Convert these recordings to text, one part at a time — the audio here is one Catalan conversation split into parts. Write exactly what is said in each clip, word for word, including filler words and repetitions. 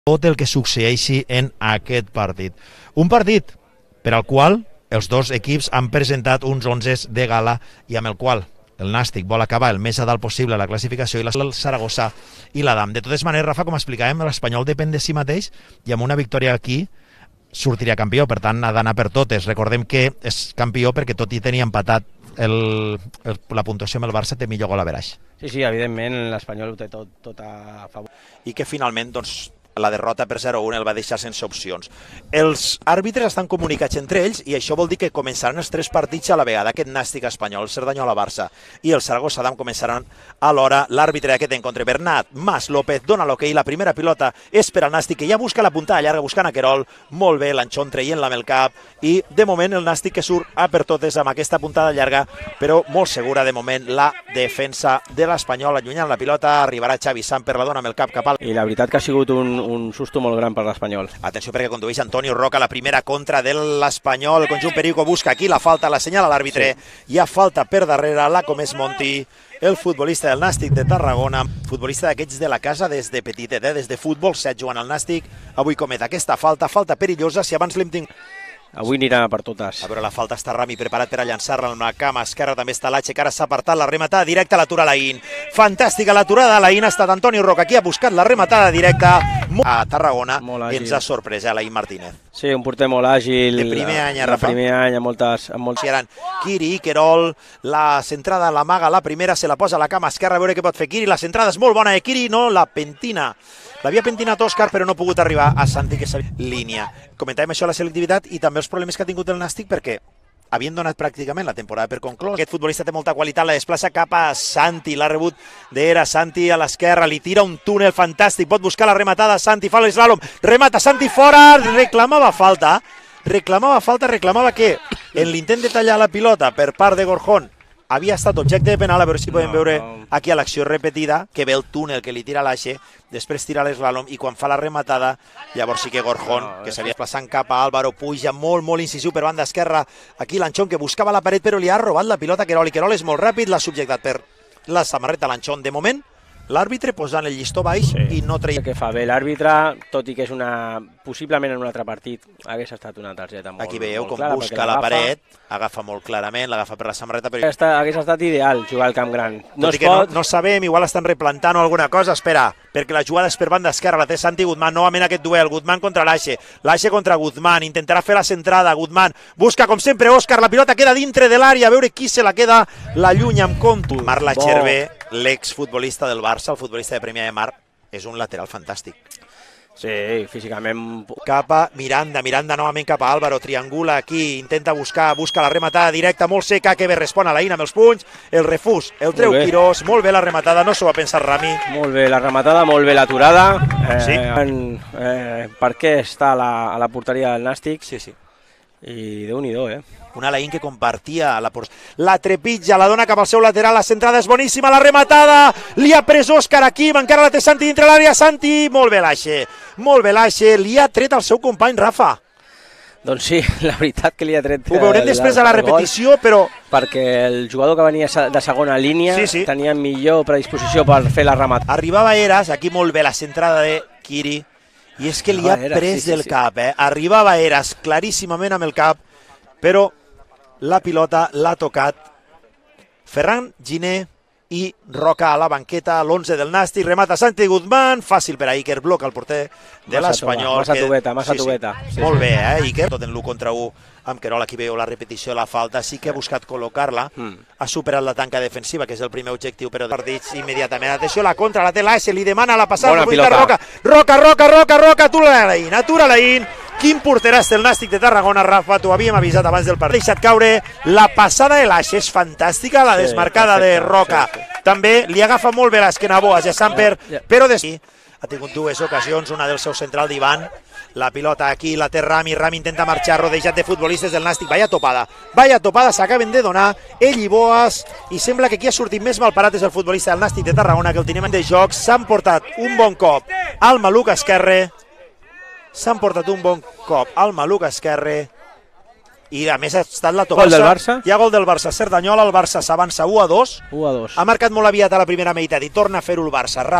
tot el que succeeixi en aquest partit. Un partit per al qual els dos equips han presentat uns onzes de gala i amb el qual el Nàstic vol acabar el més a dalt possible a la classificació i el Saragossa i l'Adam. De totes maneres, Rafa, com explicàvem, l'Espanyol depèn de si mateix i amb una victòria aquí sortiria campió, per tant ha d'anar per totes. Recordem que és campió perquè tot i tenir empatat el, el, la puntuació amb el Barça té millor gol average. Sí, sí, evidentment l'Espanyol ho té tot, tot a favor. I que finalment, doncs, la derrota per zero a un el va deixar sense opcions. Els àrbitres estan comunicats entre ells i això vol dir que començaran els tres partits a la vegada. Aquest Nàstic espanyol, el Cerdanyola-Barça i el Saragossa-Adam començaran alhora. L'àrbitre d'aquest encontre, Bernat Mas López, dona l'hoquei, la primera pilota és per al Nàstic, que ja busca la puntada llarga, buscant a Querol, molt bé, l'Anxon traient-la amb el cap, i de moment el Nàstic que surt a per totes amb aquesta puntada llarga, però molt segura de moment la defensa de l'Espanyol, allunyant la pilota, arribarà Xavi Samper, la dona amb el cap cap al... I la veritat que ha sigut un un susto molt gran per l'Espanyol. Atenció perquè condueix Antonio Roca, la primera contra de l'Espanyol, el conjunt Perico busca aquí la falta, la senyala l'àrbitre, sí. Hi ha falta per darrere, la comès Monti, el futbolista del Nàstic de Tarragona, futbolista d'aquests de la casa des de petitet, eh? Des de futbol set jugant al Nàstic, avui comet aquesta falta, falta perillosa, si abans l'hem tingut... Avui anirà per totes. A veure, la falta està Rami preparat per a llançar-la amb la cama esquerra, també està Lache, que ara s'ha apartat la rematada directa a l'atura Laín. Fantàstica l'aturada de Laín, ha estat Antonio Roca, qui ha buscat la rematada directa a Tarragona, ens ha sorprès a Laín Martínez. Sí, un porter molt àgil. De primer any, Rafa. De primer any, amb moltes... Amb molts... Kiri, Querol, la centrada l'amaga, la primera se la posa a la cama esquerra, a veure què pot fer Kiri, la centrada és molt bona de Kiri, no, la pentina. L'havia pentinat Òscar, però no ha pogut arribar a Santi, que sabia línia. Comentàvem això, la selectivitat i també els problemes que ha tingut el Nàstic, perquè havien donat pràcticament la temporada per conclòs. Aquest futbolista té molta qualitat, la desplaça cap a Santi, l'ha rebut d'Era, Santi a l'esquerra, li tira un túnel fantàstic, pot buscar la rematada, Santi fa l'eslàlom, remata Santi fora, reclamava falta, reclamava falta, reclamava que en l'intent de tallar la pilota per part de Gorjón havia estat objecte de penal, a veure si podem no, veure no. Aquí a l'acció repetida, que ve el túnel que li tira l'Aixe, després tira l'eslàlom i quan fa la rematada, llavors sí que Gorjón, no, que s'havia desplaçant cap a Álvaro, puja molt, molt incisiu per banda esquerra, aquí l'Anxon que buscava la paret però li ha robat la pilota a Querol, i Querol és molt ràpid, l'ha subjectat per la samarreta l'Anxon. De moment, l'àrbitre posant el llistó baix sí. I no treia... Que fa bé l'àrbitre, tot i que és una... possiblement en un altre partit hagués estat una targeta molt, aquí veieu molt com clara, busca la paret, agafa molt clarament, l'agafa per la samarreta. Però... Està, hagués estat ideal jugar al Camp Gran. No, es pot... no, no sabem, igual estan replantant o alguna cosa, espera, perquè la jugada és per banda esquerra, la té Santi Guzmán, novament aquest duel, Guzmán contra l'Aixe, l'Aixe contra Guzmán, intentarà fer la centrada, Guzmán busca com sempre Òscar, la pilota queda dintre de l'àrea, a veure qui se la queda, la llunya amb compte. Marc Chervé, l'exfutbolista del Barça, el futbolista de Premià de Mar, és un lateral fantàstic. Sí, físicament... Cap a Miranda, Miranda novament cap a Álvaro, triangula aquí, intenta buscar, busca la rematada directa, molt seca, que bé respon a l'Aïna amb els punys, el refús, el treu Quirós, molt bé la rematada, no s'ho va pensar Rami. Molt bé la rematada, molt bé l'aturada. Eh, sí. En, eh, per què està a la, a la porteria del Nàstic? Sí, sí. I Déu-n'hi-do, eh? Una Laín que compartia la por... la trepitja, la dona cap al seu lateral, la centrada és boníssima, la rematada, li ha pres Òscar aquí, encara la té Santi dintre l'àrea, Santi, molt bé l'Aixe, molt bé l'Aixe, li ha tret el seu company, Rafa. Doncs sí, la veritat que li ha tret... Ho veurem després a la repetició, però... Perquè el jugador que venia de segona línia sí, sí. Tenia millor predisposició per fer la rematada. Arribava Eras, aquí molt bé la centrada de Kiri, i és que li ha pres del cap, eh? Arribava Eras claríssimament amb el cap, però la pilota l'ha tocat Ferran Giner i Roca a la banqueta, l'onze del Nàstic, remata Santi Guzmán, fàcil per a Iker, bloca el porter de l'Espanyol. Massa tubeta, massa tubeta. Molt bé, eh, Iker, tot en l'u contra u amb Querol, aquí veieu la repetició de la falta, sí que ha buscat col·locar-la, ha superat la tanca defensiva, que és el primer objectiu, però partits immediatament. Atenció, la contra, la té l'Aixe, li demana la passada, Roca, Roca, Roca, Roca, Roca, atura l'Aïn, atura l'Aïn. Quin porteràs el Nàstic de Tarragona, Rafa, t'ho havíem avisat abans del partit. Ha deixat caure la passada de l'Aixe, és fantàstica, la desmarcada de Roca. També li agafa molt bé l'esquena Boas a Samper, però de sí, ha tingut dues ocasions, una del seu central d'Ivan, la pilota aquí, la té Rami, Rami intenta marxar, rodejat de futbolistes del Nàstic, vaya topada, vaya topada s'acaben de donar, ell i Boas, i sembla que qui ha sortit més malparat és el futbolista del Nàstic de Tarragona, que el tenim de joc, s'han portat un bon cop al maluc esquerre, s'han portat un bon cop al maluc esquerre, i a més ha estat la topassa. Gol del Barça. Hi ha gol del Barça. Cerdanyola, el Barça s'avança u a dos. u a dos. Ha marcat molt aviat a la primera meitat i torna a fer-ho el Barça, ràpid.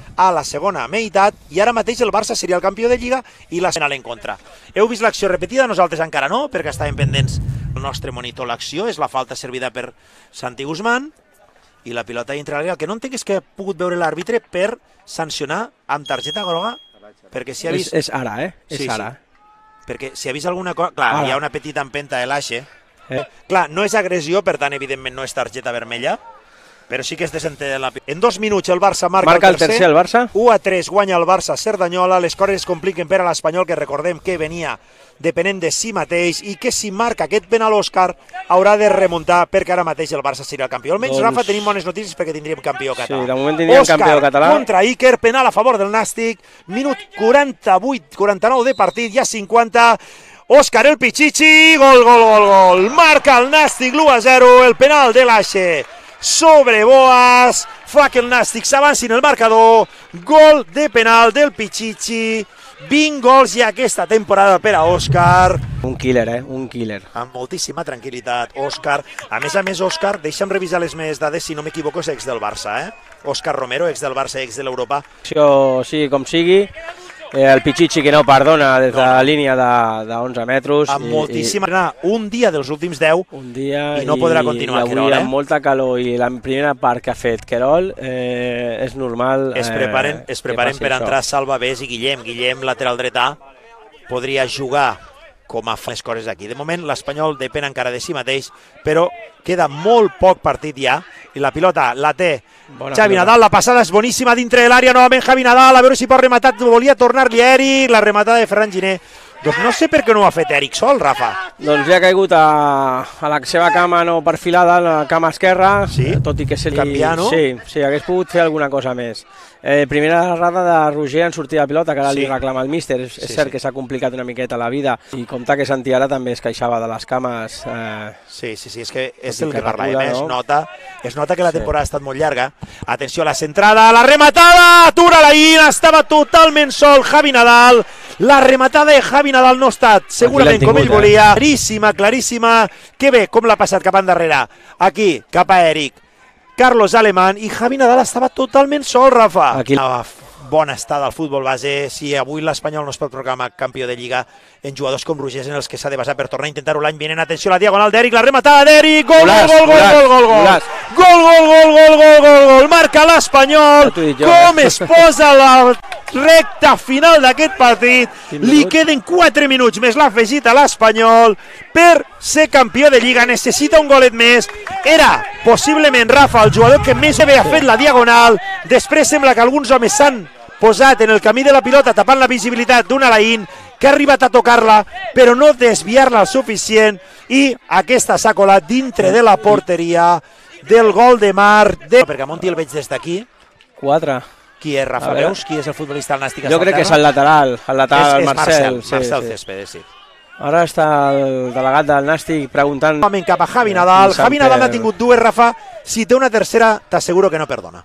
a la segona meitat, i ara mateix el Barça seria el campió de Lliga i la final en contra. Heu vist l'acció repetida? Nosaltres encara no, perquè estàvem pendents el nostre monitor. L'acció és la falta servida per Santi Guzmán i la pilota dintre l'àrea. El que no entenc és que ha pogut veure l'àrbitre per sancionar amb targeta groga, perquè si ha vist... És, és ara, eh? És sí, ara. Sí. Perquè si ha vist alguna cosa... Clar, ara. Hi ha una petita empenta de l'Aixe. Eh. Clar, no és agressió, per tant, evidentment no és targeta vermella, però sí que es desentén la... En dos minuts el Barça marca, marca el tercer. el tercer el Barça. u a tres guanya el Barça a Cerdanyola. Les coses es compliquen per a l'Espanyol, que recordem que venia depenent de si mateix i que si marca aquest penal Òscar haurà de remuntar, perquè ara mateix el Barça seria el campió. Almenys, doncs... Rafa, tenim bones notícies perquè tindríem campió català. Sí, de moment tindríem Òscar campió català. Contra Iker, penal a favor del Nàstic, minut quaranta-vuit quaranta-nou de partit, ja cinquanta. Òscar el Pichichi, gol, gol, gol, gol. Marca el Nàstic l'u a zero, el penal de l'Aixe sobre Boas, fa que el Nàstic s'avanci en el marcador. Gol de penal del Pichichi, vint gols ja aquesta temporada per a Òscar. Un killer, eh? Un killer. Amb moltíssima tranquil·litat, Òscar. A més a més, Òscar, deixa'm revisar les meves dades, si no m'equivoco, és ex del Barça, eh? Òscar Romero, ex del Barça, ex de l'Europa. Sí, com sigui. Eh, el Pichichi que no perdona des de la línia de, de onze metres. Amb i, moltíssima... I, un dia dels últims deu un dia i no podrà continuar i Querol. Eh? Amb molta calor i la primera part que ha fet Querol, eh, és normal... Es preparen, eh, es preparen per això. Entrar Salva Bés i Guillem. Guillem, lateral dretà, podria jugar com a fa les coses aquí. De moment l'Espanyol depèn encara de si mateix, però queda molt poc partit ja, i la pilota la té Bona Xavi pilota. Nadal, la passada és boníssima dintre de l'àrea, novament Javi Nadal, a veure si pot rematar, volia tornar-li a Eric, la rematada de Ferran Giner. Doncs no sé per què no ho ha fet Eric sol, Rafa. Doncs li ha caigut a, a la seva cama no perfilada, a la cama esquerra, sí? tot i que se li... Canviar, no? Sí, sí, hagués pogut fer alguna cosa més. Eh, primera errada de Roger en sortir de pilota, que ara sí. li reclama el míster. És, sí, és cert sí. que s'ha complicat una miqueta la vida, i comptar que Santi ara també es queixava de les cames. Eh, sí, sí, sí, és que és el que parlàvem, no? es, nota, es nota que la temporada sí. ha estat molt llarga. Atenció a la centrada, la rematada, atura la in, estava totalment sol Javi Nadal. La rematada de Javi Nadal no ha estat segurament tingut, com ell volia. Eh? Claríssima, claríssima. Que bé, com l'ha passat cap endarrere. Aquí, cap a Eric. Carlos Alemán i Javi Nadal estava totalment sol, Rafa. Aquí. Una bona estada al futbol base. Si avui l'Espanyol no es pot proclamar campió de Lliga en jugadors com Rogers, en els que s'ha de basar per tornar a intentar-ho l'any vinent. Atenció a la diagonal d'Eric, la rematada d'Eric. Gol, gol, gol, gol, gol, gol, gol. Gol, gol, gol, gol, gol, gol, gol. Marca l'Espanyol. Com es posa la recta final d'aquest partit. Li queden quatre minuts més l'ha afegit a l'Espanyol per ser campió de Lliga. Necessita un golet més. Era possiblement Rafa el jugador que més bé ha fet la diagonal. Després sembla que alguns homes s'han posat en el camí de la pilota tapant la visibilitat d'un Alain que ha arribat a tocar-la però no desviar-la el suficient, i aquesta s'ha colat dintre de la porteria del gol de Mar de... perquè a Monti el veig des d'aquí. Quatre. Qui és, Rafa? Veus? Qui és el futbolista del Nàstic? Jo crec que és el lateral, el lateral, és, és Marcel. Marcel, sí, Marcel sí. Céspedes, sí. Ara està el delegat del Nàstic preguntant... Cap a Javi Nadal. Javi Nadal n'ha tingut dues, Rafa. Si té una tercera, t'asseguro que no perdona.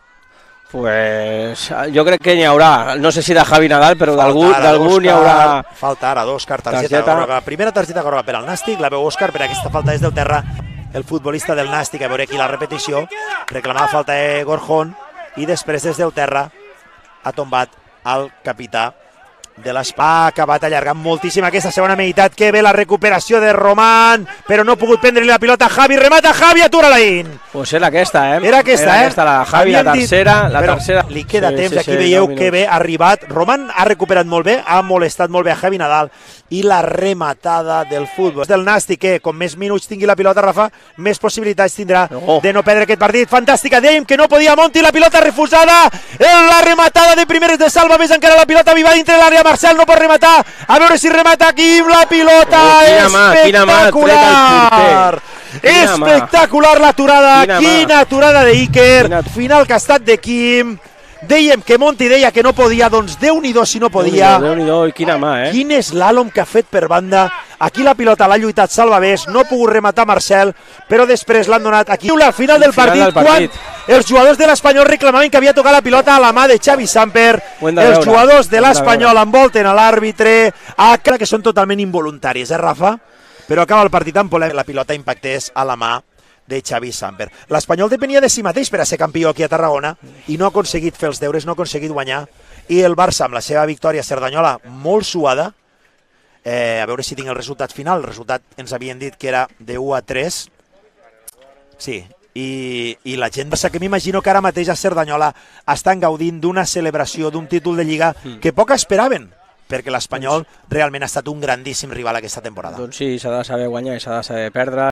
Pues jo crec que n'hi haurà. No sé si de Javi Nadal, però d'algú n'hi haurà... Falta ara d'Òscar, targeta groga. Primera targeta groga per al Nàstic, la veu Òscar, per aquesta falta des del terra. El futbolista del Nàstic, a veure aquí la repetició, reclamava falta de Gorjón, i després des del terra ha tombat el capità de l'Espa. Ha acabat allargant moltíssim aquesta segona meitat. Que bé la recuperació de Román, però no ha pogut prendre-li la pilota. Javi, remata Javi, atura la in. Pues era aquesta, eh? Era aquesta, era eh? Aquesta, la Javi, la tercera, la tercera. Li queda sí, temps, sí, aquí sí, veieu que bé ha arribat. Román ha recuperat molt bé, ha molestat molt bé a Javi Nadal, i la rematada del futbol del Nàstic, que com més minuts tingui la pilota, Rafa, més possibilitats tindrà oh. de no perdre aquest partit. Fantàstica, dèiem que no podia Monti, la pilota refusada, la rematada de primeres de Salva, més encara la pilota viva dintre l'àrea, Marcel no pot rematar, a veure si remata aquí, la pilota oh, espectacular, espectacular l'aturada, quina, quina aturada d'Iker, final que ha estat de Quim. Dèiem que Monti deia que no podia, doncs Déu-n'hi-do si no podia. Déu-n'hi-do, i quina mà, eh? Quin eslàlom que ha fet per banda. Aquí la pilota l'ha lluitat Salva Bés, no ha pogut rematar Marcel, però després l'han donat aquí al final del partit, del partit, quan els jugadors de l'Espanyol reclamaven que havia tocat la pilota a la mà de Xavi Samper. Els jugadors de l'Espanyol envolten a l'àrbitre, que són totalment involuntaris, eh, Rafa? Però acaba el partit amb polèmica. La pilota impactés a la mà de Xavi Samper. L'Espanyol depenia de si mateix per a ser campió aquí a Tarragona i no ha aconseguit fer els deures, no ha aconseguit guanyar, i el Barça, amb la seva victòria a Cerdanyola molt suada, eh, a veure si tinc el resultat final, el resultat ens havien dit que era de u a tres, sí, i, i la gent que m'imagino que ara mateix a Cerdanyola estan gaudint d'una celebració d'un títol de Lliga que poc esperaven, perquè l'Espanyol realment ha estat un grandíssim rival aquesta temporada. Doncs sí, s'ha de saber guanyar i s'ha de saber perdre.